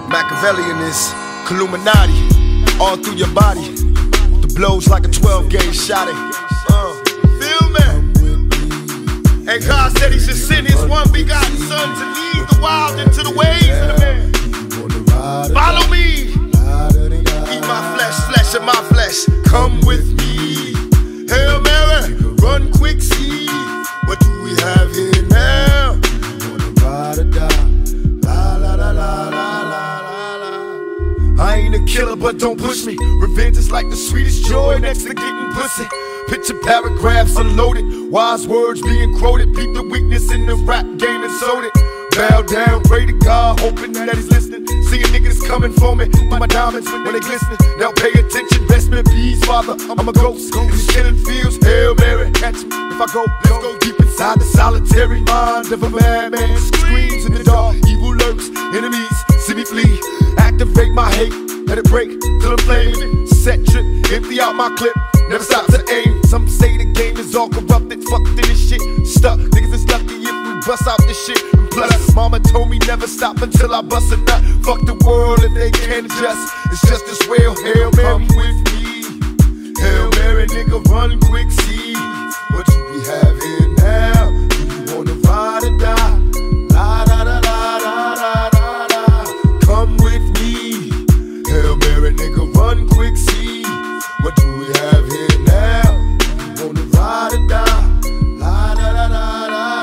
Machiavellian is Illuminati, all through your body. The blows like a 12-gauge shot it. Feel me? And God said he should send his one begotten son to lead the wild into the ways of the man. Follow me. Eat my flesh, flesh of my flesh. Come with me. Hail Mary, run quick, see. What do we have here now? You wanna ride or die? La la la la la la la. I ain't a killer, but don't push me. Revenge is like the sweetest joy next to getting pussy. Picture paragraphs unloaded, wise words being quoted. Beat the weakness in the rap game and sold it. Bow down, pray to God, hoping that he's listening. Seeing niggas coming for me, my diamonds when they glistening. Now pay attention, best man, peace, father. I'm a ghost in these killing fields. Hail Mary, catch me if I go. Let's go deep inside the solitary mind of a madman. Screams in the dark, evil lurks, enemies see me flee. Activate my hate, let it break till I'm flaming. Set trip, empty out my clip, never stop to aim. Some say the game is all corrupted, fucked in this shit. Stuck, niggas is lucky if we bust out this shit. And plus, mama told me never stop until I bust a nut. Fuck the world if they can't adjust. It's just as well. Hail Mary, come with me. Hail Mary, nigga, run quick, see. What do we have here now? Do you wanna ride or die? La da da da da da da da. Come with me. Hail Mary, nigga, run quick, see. What do we have here now? Do you wanna ride or die? La da da da da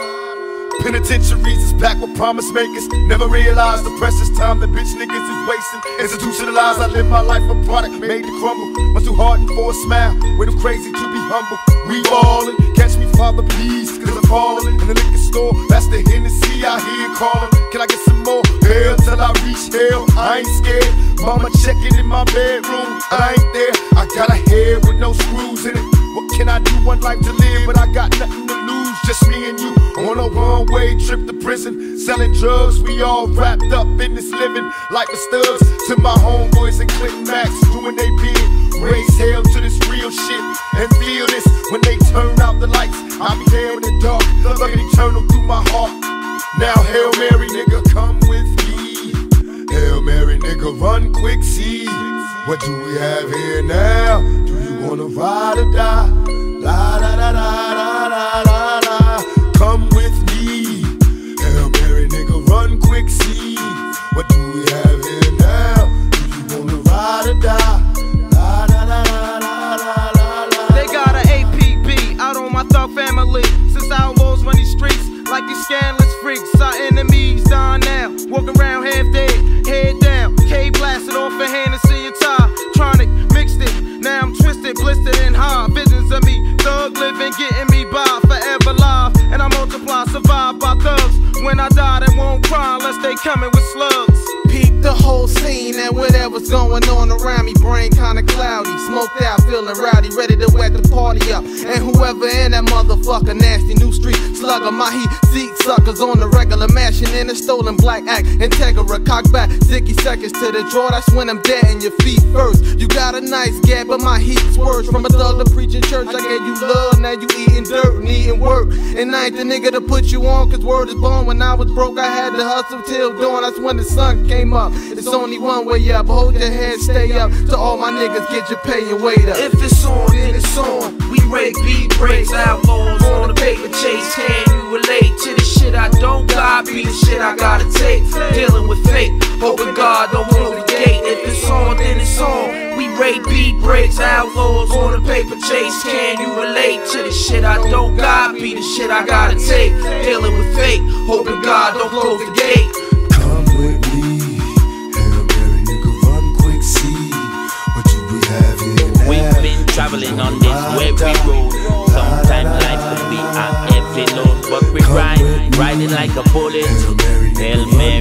da. Penitentiaries is packed with promise makers. Never realized the precious time that bitch niggas is wasting. Institutionalized, I live my life a product made to crumble. Much too hardened for a smile, way too crazy to be humble. We ballin', catch me father please, cause I'm falling. In the liquor store, that's the Hennessy I hear calling. Can I get some more? Hell till I reach hell, I ain't scared. Mama checking in my bedroom, I ain't there. I got a head with no screws in it. What can I do? One life to live, but I got nothing to lose. Just me and you on a one-way trip to prison. Selling drugs, we all wrapped up in this living. Like the studs to my homeboys and Clinton Max, doing they bid. Raise hell to this real shit and feel this. When they turn out the lights, I'll be there in the dark, looking eternal through my heart. Now Hail Mary, nigga, come with me. Hail Mary, nigga, run quick, see. What do we have here now? Do you wanna ride or die? La da da da da da da da. Come with me. Hail Mary, nigga, run quick, see. What do we have here now? Do you wanna ride or die? La da da da da da da. They got an APB out on my thug family. Since outlaws run these streets like these scandalous freaks. Our enemies dying now, walking around half dead, head down. K blasted off a Hennessy and tie. Tronic mixed it, now I'm twisted, blistered and high. Visions of me, thug living, getting me by, forever live. And I multiply, survive by thugs. When I die, they won't cry unless they coming with slugs. Peep the whole scene and whatever's going on around me. Brain kinda cloudy, smoked out, feeling rowdy, ready to wet the party up. And whoever in that motherfucker, nasty new street slugger, my heat seek suckers on the regular, mashing in a stolen black act. Integra, cock back, 60 seconds to the draw. That's when I'm dead in your feet first. You got a nice gap, but my heat's worse. From a thug to preaching church, I gave you love, now you eating dirt, needing work. And I ain't the nigga to put you on, cause word is born. When I was broke, I had to hustle till dawn. That's when the sun came up. It's only one way up, hold your head, stay up. To all my niggas, get your pay and wait up. If it's on, then it's on. We rake beat breaks, outlaws on the paper chase. Can you relate to the shit I don't got? Be the shit I gotta take. Dealing with fate, hoping God don't close the gate. If it's on, then it's on. We rake beat breaks, outlaws on the paper chase. Can you relate to the shit I don't got? Be the shit I gotta take. Dealing with fate, hoping God don't close the gate. Come with me. Hail Mary, nigga, run quick, see. What do we have here now? We've been traveling on this weary road. Sometimes life can be a heavy load, but we riding like a bullet. Hail Mary,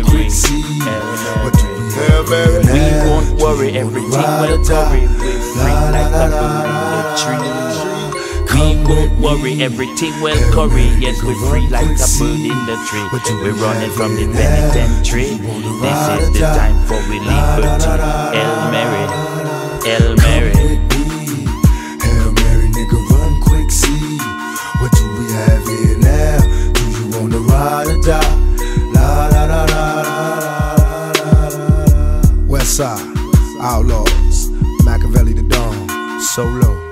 we won't worry, everything will curry. We're free like a bird in the tree. We won't worry, everything will curry. Yes, we're free like a bird in the tree. We're running from the penitentiary. This is the time for we liberty. Hail Mary, Hail Mary. Hail Mary, nigga, run quick, see. What do we have here now? Do you wanna ride or die? La la la la la la la la. West Side, Outlaws, Machiavelli the Dawn, Solo.